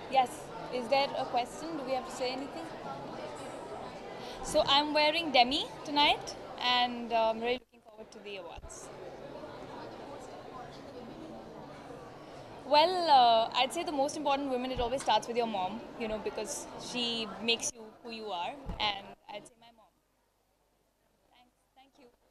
Yes. Is there a question? Do we have to say anything? So I'm wearing demi tonight, and really looking forward to the awards. Well, I'd say the most important women, it always starts with your mom, because she makes you who you are, and I'd say my mom. Thanks. Thank you.